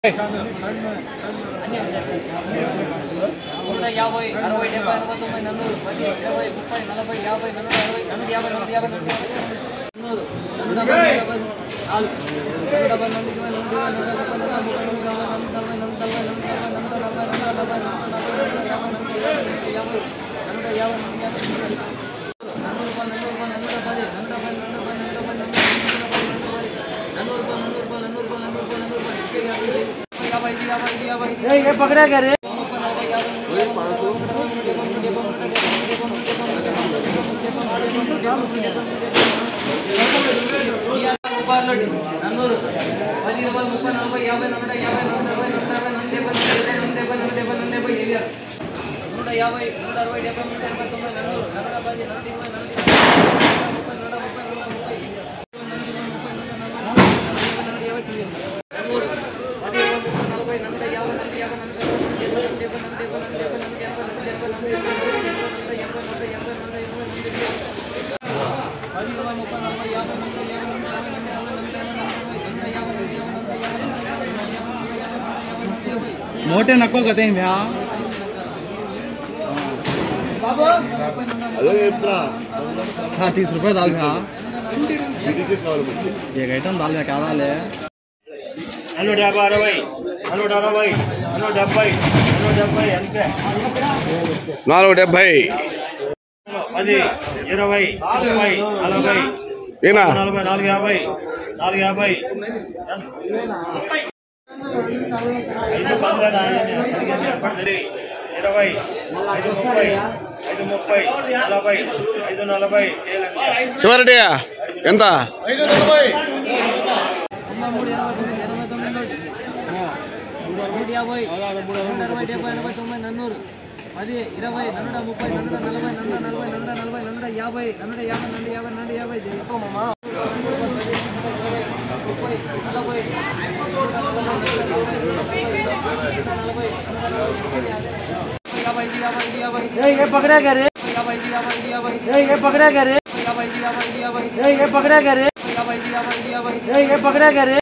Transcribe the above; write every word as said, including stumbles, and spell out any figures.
నూట యాభై అరవై డెబ్బై ఎనభై తొంభై నన్నూరు పది ఇరవై ముప్పై నలభై యాభై నూట అరవై నూట యాభై నూట యాభై నూట నూరు నూట డెబ్బై నాలుగు నూట డెబ్బై నూట ఇరవై నూట నూట ముప్పై నూట ముప్పై నూట నలభై నూట నలభై నూట నలభై నూట నలభై నూట యాభై నూట యాభై నూట యాభై నన్నూరు రూపాయలు నన్నూరు రూపాయలు నన్నూట పది నన్నూట పది నన్నూట పది నన్నూట పది నన్నూరు రూపాయలు నన్నూరు రూపాయలు నన్నూరు రూపాయలు నన్నూరు రూపాయలు నన్నూరు रुपये ये पकड़ा कर रहे నన్నూరు పది ఇరవై ముప్పై నలభై యాభై నూట యాభై నూట డెబ్బై నూట యాభై నూట డెబ్బై నూట డెబ్బై నూట డెబ్బై నూట డెబ్బై నూట యాభై నూట అరవై డెబ్బై నూట ఎనభై తొంభై నన్నూరు నూట పది నూట ఇరవై నూట ముప్పై నూట ముప్పై నూట ముప్పై मोटे नको कहते हैं भैया हाँ तीस रुपये दाल भैया एक आइटम दाल भैया क्या दाल है हलो डब्बा अरवई हलो अरवई हलो डब्बई हलो डब्बई अंते नालू डेब्बई पदी इरवई मुप्पई नलभई ఏనా नलभई नाలుగు యాభై నాలుగు యాభై ఐదు పంద్రह ఇరవై ఐదు ముప్పై ఐదు ముప్పై నలభై ఐదు నలభై శివారెడ్డి ఎంత ఐదు నలభై యాభై అరవై డెబ్బై ఎనభై తొంభై నన్నూరు పది ఇరవై నన్నూట ముప్పై నన్నూట నలభై నన్నూట నలభై నన్నూట నలభై నన్నూట యాభై నన్నూట యాభై నన్నూట యాభై నన్నూట యాభై చేసుకోమమ్మా ముప్పై నలభై యాభై యాభై యాభై ये पकड़ा कर रहे యాభై యాభై యాభై ये पकड़ा कर रहे యాభై యాభై యాభై ये पकड़ा कर रहे యాభై యాభై యాభై ये पकड़ा कर रहे